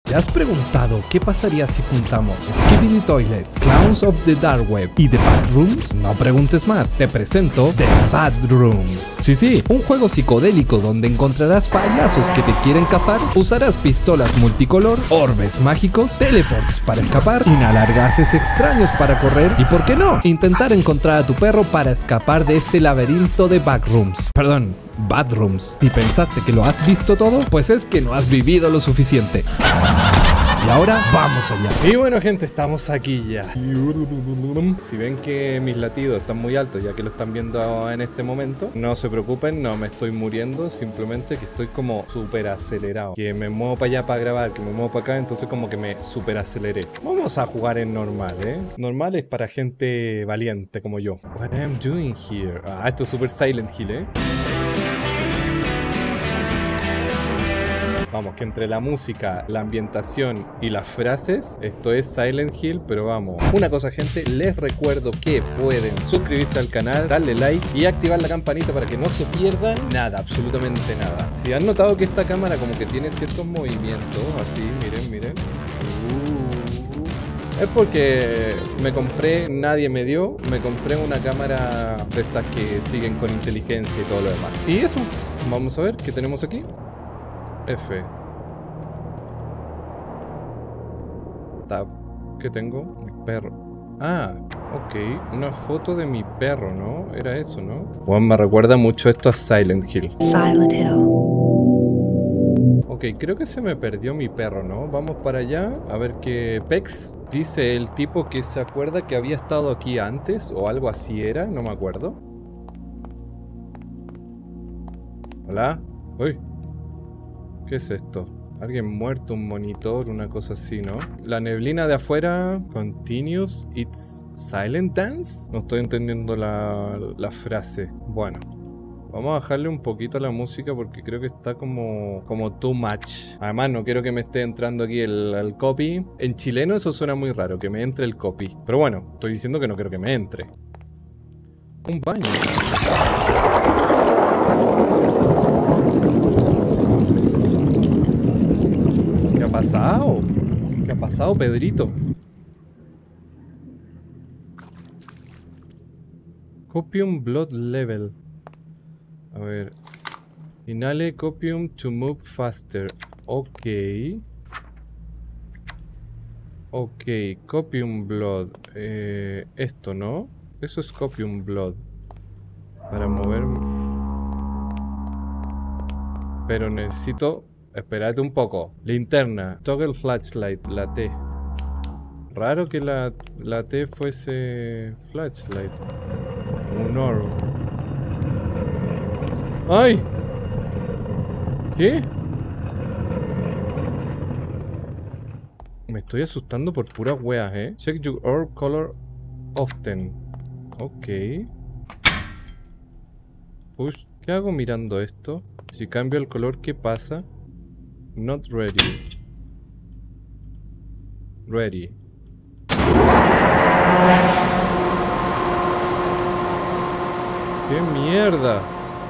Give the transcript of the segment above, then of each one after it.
¿Te has preguntado qué pasaría si juntamos Skibidi Toilets, Clowns of the Dark Web y The Backrooms? No preguntes más, te presento The Backrooms. Sí, un juego psicodélico donde encontrarás payasos que te quieren cazar, usarás pistolas multicolor, orbes mágicos, teleports para escapar, inhalar gases extraños para correr y, ¿por qué no?, intentar encontrar a tu perro para escapar de este laberinto de Backrooms. Perdón, Badrooms. ¿Y pensaste que lo has visto todo? Pues es que no has vivido lo suficiente. Y ahora vamos allá. Y bueno, gente, estamos aquí ya. Si ven que mis latidos están muy altos, ya que lo están viendo en este momento, no se preocupen, no me estoy muriendo, simplemente que estoy como súper acelerado. Que me muevo para allá para grabar, que me muevo para acá, entonces como que me súper aceleré. Vamos a jugar en normal, Normal es para gente valiente como yo. What am I doing here? Ah, esto es súper Silent Hill, Vamos, que entre la música, la ambientación y las frases, esto es Silent Hill, pero vamos. Una cosa, gente, les recuerdo que pueden suscribirse al canal, darle like y activar la campanita para que no se pierdan nada, absolutamente nada. Si han notado que esta cámara como que tiene ciertos movimientos, así, miren. Es porque me compré, nadie me dio, me compré una cámara de estas que siguen con inteligencia y todo lo demás. Y eso, vamos a ver qué tenemos aquí. F. Tab. ¿Qué tengo? Mi perro. Ah, ok. Una foto de mi perro, ¿no? Era eso, ¿no? Bueno, me recuerda mucho esto a Silent Hill. Silent Hill. Ok, creo que se me perdió mi perro, ¿no? Vamos para allá a ver qué Pex dice el tipo que se acuerda que había estado aquí antes o algo así era, no me acuerdo. Hola. Uy. ¿Qué es esto? Alguien muerto, un monitor, una cosa así, ¿no? La neblina de afuera. Continuous. It's silent dance. No estoy entendiendo la frase. Bueno. Vamos a bajarle un poquito a la música porque creo que está como too much. Además, no quiero que me esté entrando aquí el copy. En chileno eso suena muy raro, que me entre el copy. Pero bueno, estoy diciendo que no quiero que me entre. Un baño. ¿Qué ha pasado? ¿Qué ha pasado, Pedrito? Copium blood level. A ver. Inhale copium to move faster. Ok. Ok, copium blood. Esto, ¿no? Eso es copium blood. Para moverme. Pero necesito... Espérate un poco. Linterna. Toggle flashlight. La T. Raro que la T fuese flashlight. Un oro. ¡Ay! ¿Qué? Me estoy asustando por puras weas, Check your orb color often. Ok. Push. ¿Qué hago mirando esto? Si cambio el color, ¿qué pasa? Not ready. Ready. ¡Qué mierda!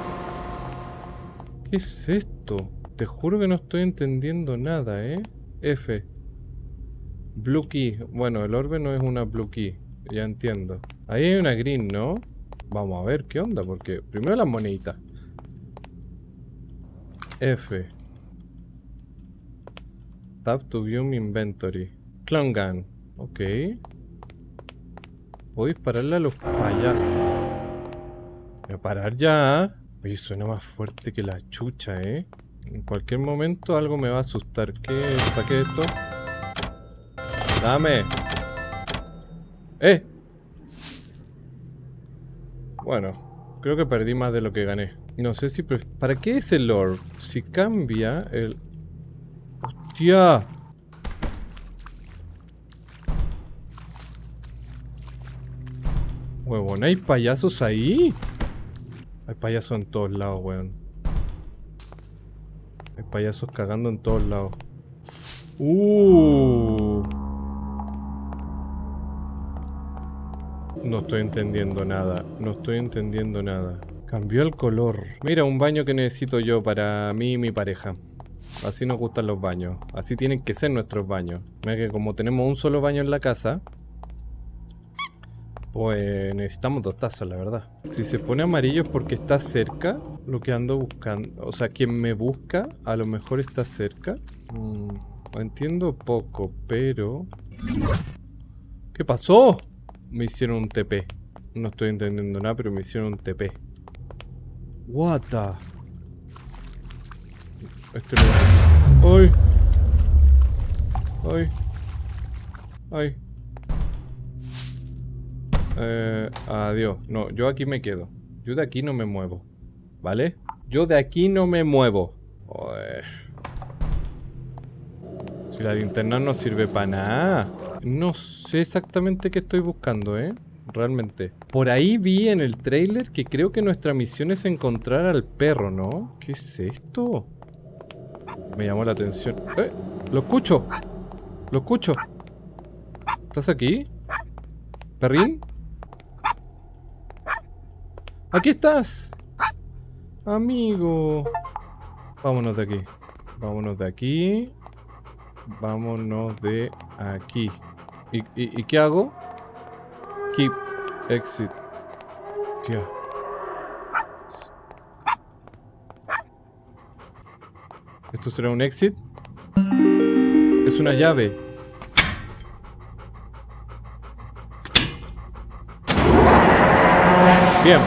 ¿Qué es esto? Te juro que no estoy entendiendo nada, F. Blue key. Bueno, el orbe no es una blue key. Ya entiendo. Ahí hay una green, ¿no? Vamos a ver qué onda, porque... Primero las moneditas. F. Tab to view my inventory. Clone gun. Ok. Puedo dispararle a los payasos. Voy a parar ya. Oye, suena más fuerte que la chucha, En cualquier momento algo me va a asustar. ¿Qué es? ¿Para qué es esto? ¡Dame! Bueno, creo que perdí más de lo que gané. No sé si... ¿Para qué es el orb? Si cambia el... ¡Hostia! Huevón, ¿hay payasos ahí? Hay payasos en todos lados, weón. Hay payasos cagando en todos lados. No estoy entendiendo nada. No estoy entendiendo nada. Cambió el color. Mira, un baño que necesito yo para mí y mi pareja. Así nos gustan los baños. Así tienen que ser nuestros baños. Mira que como tenemos un solo baño en la casa, pues necesitamos 2 tazas, la verdad. Si se pone amarillo es porque está cerca lo que ando buscando. O sea, quien me busca a lo mejor está cerca. Entiendo poco, pero... ¿Qué pasó? Me hicieron un TP. No estoy entendiendo nada, pero me hicieron un TP. What the... ¡Ay! ¡Ay! ¡Ay! Adiós. No, yo aquí me quedo. Yo de aquí no me muevo. ¿Vale? Yo de aquí no me muevo. Joder. Si la linterna no sirve para nada. No sé exactamente qué estoy buscando, realmente. Por ahí vi en el trailer que creo que nuestra misión es encontrar al perro, ¿no? ¿Qué es esto? Me llamó la atención. ¡Lo escucho! ¡Lo escucho! ¿Estás aquí? ¿Perrín? ¡Aquí estás! Amigo. Vámonos de aquí. Vámonos de aquí. Vámonos de aquí. ¿Y qué hago? Keep exit. Tía. ¿Esto será un exit? Es una llave. Bien.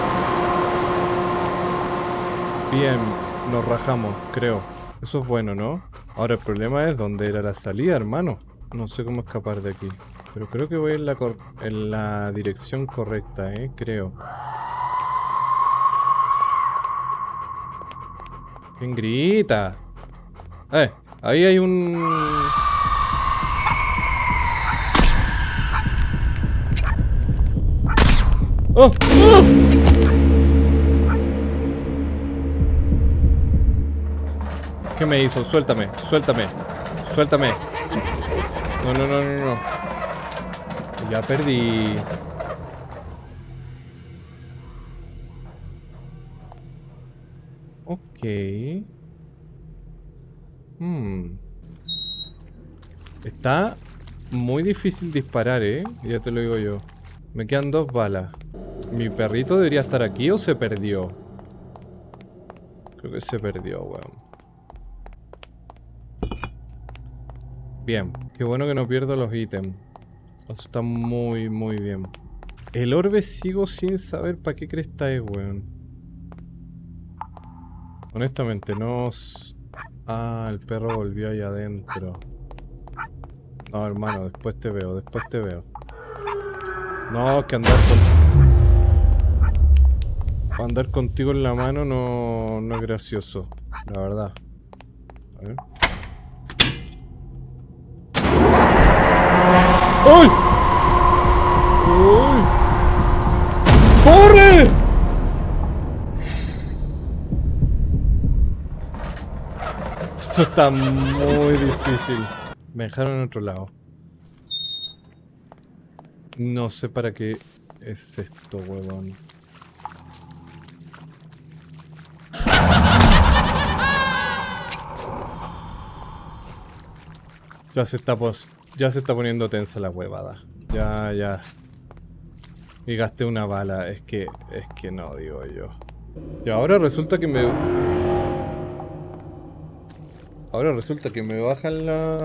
Bien, nos rajamos, creo. Eso es bueno, ¿no? Ahora el problema es dónde era la salida, hermano. No sé cómo escapar de aquí. Pero creo que voy en la dirección correcta, creo. ¿Quién grita? Ahí hay un... ¡Oh! ¡Oh! ¿Qué me hizo? Suéltame, suéltame, suéltame. No, no, no, no, no. Ya perdí. Ok. Está muy difícil disparar, ya te lo digo yo. Me quedan 2 balas. ¿Mi perrito debería estar aquí o se perdió? Creo que se perdió, weón. Bien, qué bueno que no pierdo los ítems. Eso está muy, muy bien. El orbe sigo sin saber para qué cresta es, weón. Honestamente, no... Ah, el perro volvió ahí adentro. No, hermano, después te veo, después te veo. No, que andar contigo en la mano no es gracioso, la verdad. A ver. ¡Ay! ¡Ay! ¡Corre! Esto está muy difícil. Me dejaron en otro lado. No sé para qué es esto, huevón. Ya se está poniendo tensa la huevada. Ya. Y gasté una bala. Es que no, digo yo. Y ahora resulta que me... Ahora resulta que me bajan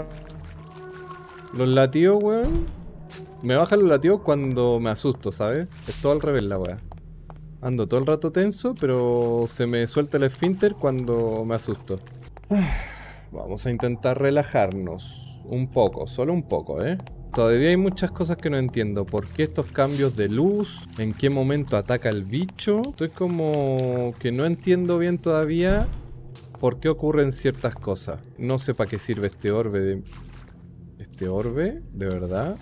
los latidos, weón. Me bajan los latidos cuando me asusto, ¿sabes? Es todo al revés la weá. Ando todo el rato tenso, pero se me suelta el esfínter cuando me asusto. Vamos a intentar relajarnos. Un poco, solo un poco, Todavía hay muchas cosas que no entiendo. ¿Por qué estos cambios de luz? ¿En qué momento ataca el bicho? Estoy como que no entiendo bien todavía por qué ocurren ciertas cosas. No sé para qué sirve este orbe. ¿Este orbe? ¿De verdad?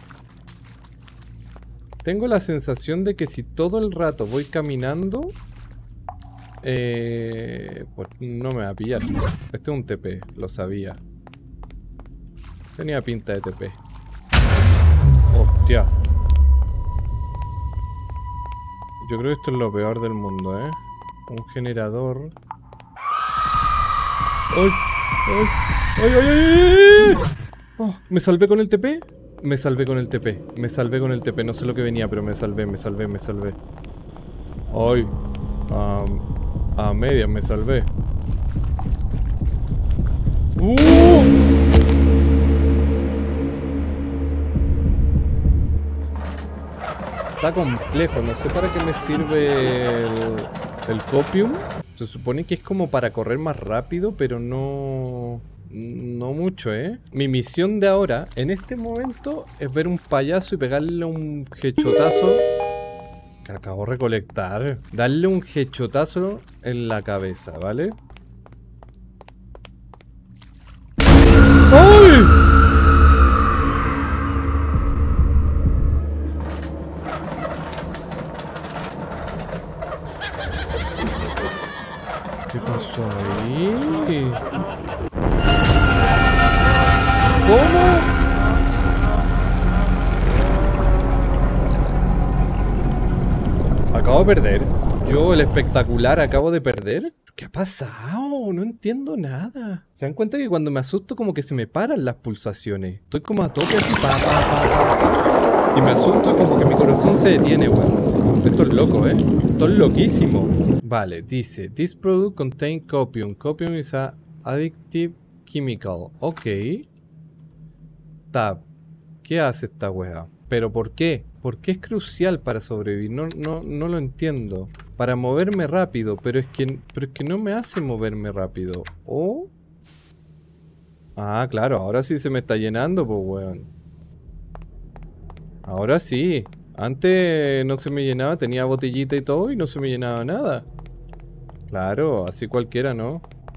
Tengo la sensación de que si todo el rato voy caminando... pues no me va a pillar. Este es un TP, lo sabía. Tenía pinta de TP. Hostia. Yo creo que esto es lo peor del mundo, Un generador. ¡Uy! ¡Ay, ay, ay, ay! Oh, ¿me salvé con el TP? Me salvé con el TP. Me salvé con el TP. No sé lo que venía, pero me salvé, me salvé, me salvé. ¡Ay! A medias me salvé. Está complejo, no sé para qué me sirve el copium. Se supone que es como para correr más rápido, pero no mucho, ¿eh? Mi misión de ahora, en este momento, es ver un payaso y pegarle un hechotazo que acabo de recolectar. Darle un hechotazo en la cabeza, ¿vale? ¡Ay! ¿Qué pasó ahí? ¿Cómo? Acabo de perder. Yo, el espectacular, acabo de perder. ¿Qué ha pasado? No entiendo nada. ¿Se dan cuenta que cuando me asusto como que se me paran las pulsaciones? Estoy como a tope así, y me asusto y como que mi corazón se detiene, weón. Esto es loco, ¿eh? Esto es loquísimo. Vale, dice, this product contains copium. Copium is a addictive chemical. Ok. Tab. ¿Qué hace esta wea? ¿Pero por qué? ¿Por qué es crucial para sobrevivir? No lo entiendo. Para moverme rápido, pero es que no me hace moverme rápido. ¿Oh? Ah, claro, ahora sí se me está llenando, pues weón. Ahora sí. Antes no se me llenaba, tenía botellita y todo y no se me llenaba nada. Claro, así cualquiera, ¿no?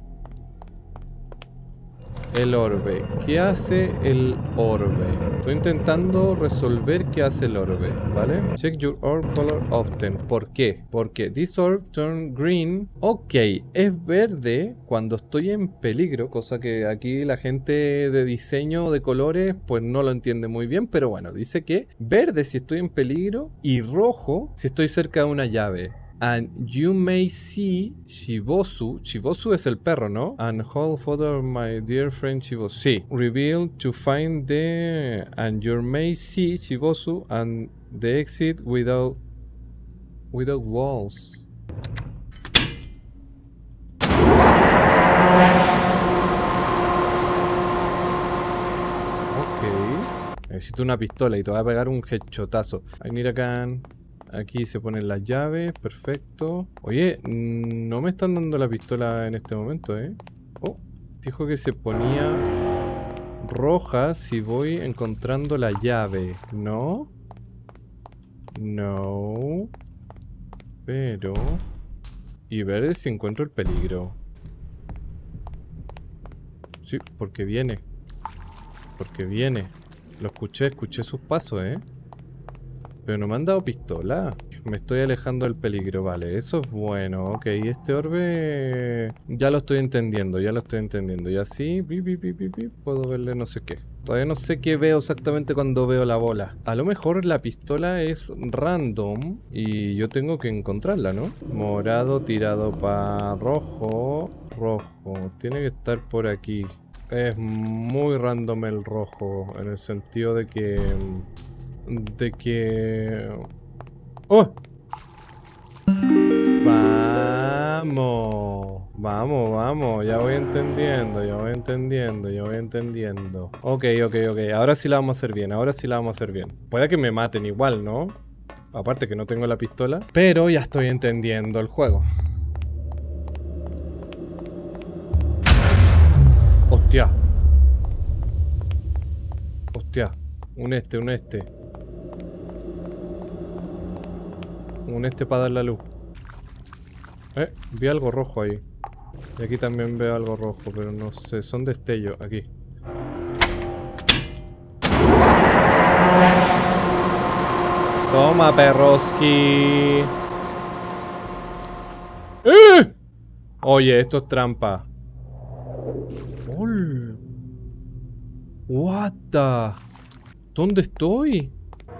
El orbe. ¿Qué hace el orbe? Estoy intentando resolver qué hace el orbe, ¿vale? Check your orb color often. ¿Por qué? Porque this orb turn green. Ok, es verde cuando estoy en peligro, cosa que aquí la gente de diseño de colores pues no lo entiende muy bien, pero bueno, dice que verde si estoy en peligro y rojo si estoy cerca de una llave. And you may see Shibosu. Shibosu es el perro, ¿no? And hold photo of my dear friend Shibosu. Sí. Reveal to find the... And you may see Shibosu and the exit without walls. Ok. Necesito una pistola y te voy a pegar un hechotazo. I need a gun. Aquí se ponen las llaves, perfecto. Oye, no me están dando la pistola en este momento, ¿eh? Oh, dijo que se ponía roja si voy encontrando la llave, ¿no? No. Pero... Y verde si encuentro el peligro. Sí, porque viene. Porque viene. Lo escuché sus pasos, ¿eh? Pero no me han dado pistola. Me estoy alejando del peligro, vale. Eso es bueno, ok. Este orbe... Ya lo estoy entendiendo, ya lo estoy entendiendo. Y así... puedo verle no sé qué. Todavía no sé qué veo exactamente cuando veo la bola. A lo mejor la pistola es random y yo tengo que encontrarla, ¿no? Morado tirado para rojo. Rojo. Tiene que estar por aquí. Es muy random el rojo. En el sentido de que... ¡Oh! Vamos, ya voy entendiendo. Ok, ahora sí la vamos a hacer bien, Puede que me maten igual, ¿no? Aparte que no tengo la pistola, pero ya estoy entendiendo el juego. Hostia. Un este. Un este para dar la luz. Vi algo rojo ahí. Y aquí también veo algo rojo, pero no sé. Son destellos aquí. Toma, perroski. Oye, esto es trampa. What the... ¿Dónde estoy?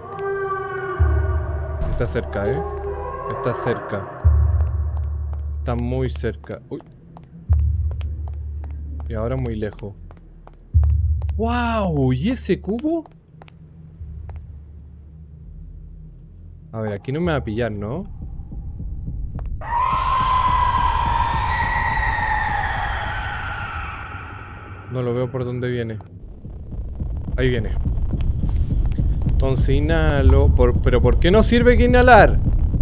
Está cerca, ¿eh? Está cerca. Está muy cerca. Uy. Y ahora muy lejos. ¡Wow! ¿Y ese cubo? A ver, aquí no me va a pillar, ¿no? No lo veo por dónde viene. Ahí viene. Entonces inhalo. ¿Pero por qué no sirve que inhalar?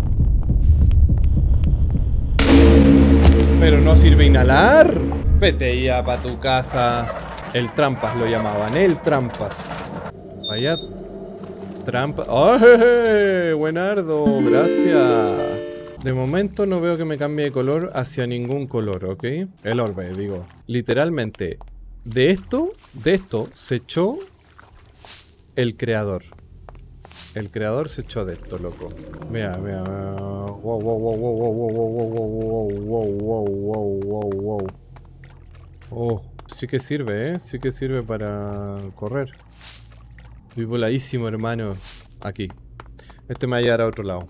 ¿Pero no sirve inhalar? Vete ya pa' tu casa. El trampas lo llamaban, el trampas. Vaya trampa. ¡Ay! Buenardo, gracias. De momento no veo que me cambie de color hacia ningún color, ¿ok? El orbe, digo. Literalmente, de esto se echó el creador. El creador se echó de esto, loco. Mira, mira. Wow, wow, wow, wow, wow, wow, wow, wow, wow, wow, wow, wow, wow. Oh, sí que sirve, ¿eh? Sí que sirve para correr. Estoy voladísimo, hermano. Aquí. Este me va a llevar a otro lado.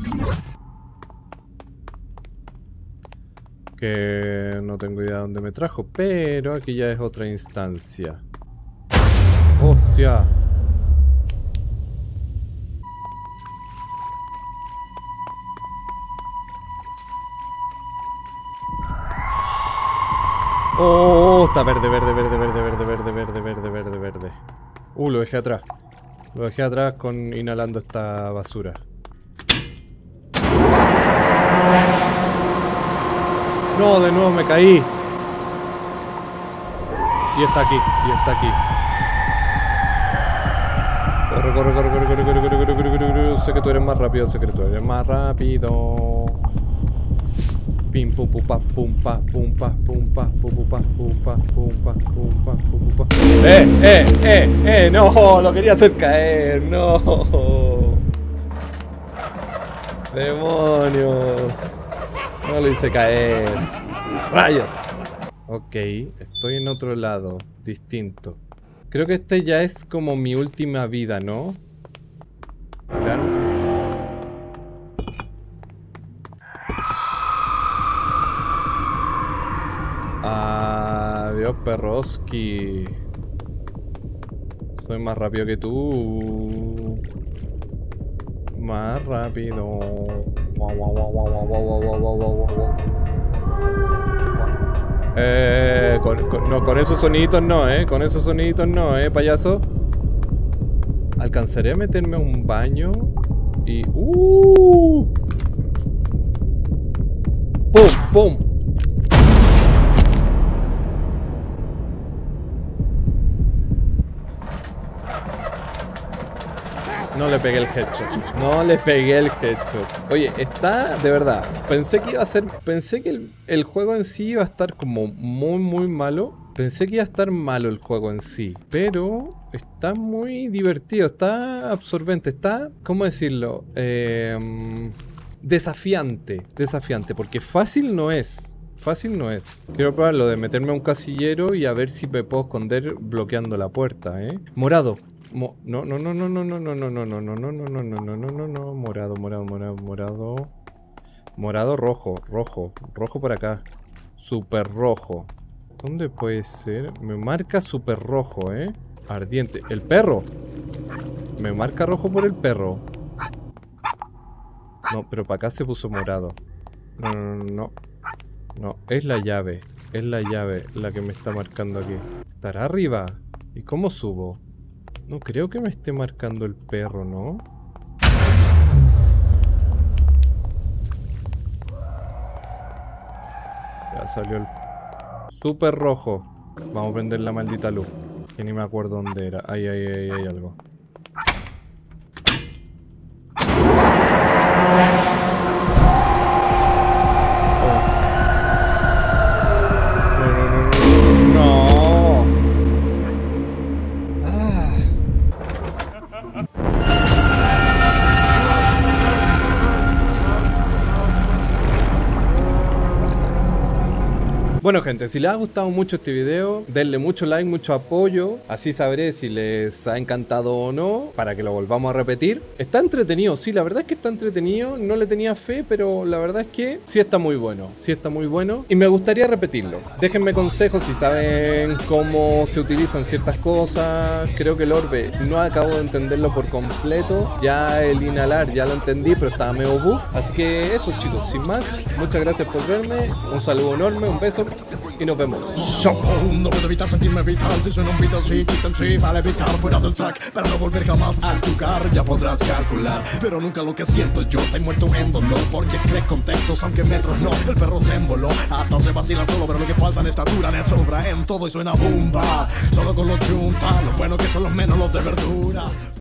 Que no tengo idea de dónde me trajo, pero aquí ya es otra instancia. ¡Hostia! Oh, está verde, verde, verde, verde, verde, verde, verde, verde, verde, verde. Lo dejé atrás. Lo dejé atrás con inhalando esta basura. No, de nuevo me caí. Y está aquí, y está aquí. Corre, corre, corre, corre, corre, corre, corre, corre, corre, corre, corre. Sé que tú eres más rápido, sé que tú eres más rápido. Pim pum pum pa pum pa pum pa pum pa pum pa pum pa pum pa pum pa pum pa. No, lo quería hacer caer, no. Demonios. No lo hice caer. ¡Rayos! Ok, estoy en otro lado, distinto. Creo que este ya es como mi última vida, ¿no? Claro. Adiós, Perroski. Soy más rápido que tú. Más rápido. Wow, wow, wow, wow, wow, wow, wow, wow, wow, wow. Con esos soniditos no, con esos soniditos no, payaso. Alcanzaré a meterme a un baño y... ¡Pum! ¡Pum! No le pegué el headshot. No le pegué el headshot. Oye, está... De verdad. Pensé que iba a ser... Pensé que el juego en sí iba a estar como muy, muy malo. Pensé que iba a estar malo el juego en sí. Pero... Está muy divertido. Está absorbente. Está... ¿Cómo decirlo? Desafiante. Desafiante. Porque fácil no es. Fácil no es. Quiero probar lo de meterme a un casillero y a ver si me puedo esconder bloqueando la puerta, Morado. No, no, no, no, no, no, no, no, no, no, no, no, no, no, no, no, no, no, no, morado, morado, morado, morado. Morado, rojo, rojo, rojo por acá. Super rojo. ¿Dónde puede ser? Me marca super rojo, Ardiente. ¡El perro! Me marca rojo por el perro. No, pero para acá se puso morado. No, no, no, no. No, es la llave. Es la llave la que me está marcando aquí. ¿Estará arriba? ¿Y cómo subo? No creo que me esté marcando el perro, ¿no? Ya salió el super rojo. Vamos a prender la maldita luz. Que ni me acuerdo dónde era. Ahí, ahí, ahí, hay algo. Bueno gente, si les ha gustado mucho este video, denle mucho like, mucho apoyo, así sabré si les ha encantado o no, para que lo volvamos a repetir. Está entretenido, sí, la verdad es que está entretenido, no le tenía fe, pero la verdad es que sí está muy bueno, y me gustaría repetirlo. Déjenme consejos si saben cómo se utilizan ciertas cosas. Creo que el orbe no acabo de entenderlo por completo, ya el inhalar ya lo entendí, pero estaba medio bug. Así que eso chicos, sin más, muchas gracias por verme, un saludo enorme, un beso y nos vemos. Chao. No puedo evitar sentirme vital si suena un beat así, quita en sí, vale evitar fuera del track para no volver jamás al lugar. Ya podrás calcular, pero nunca lo que siento yo. Te he muerto en dolor porque crees contextos aunque metros no. El perro se emboló, hasta se vacilan solo, pero lo que falta en estatura le sobra en todo y suena bomba. Solo con los junta, lo bueno que son los menos los de verdura.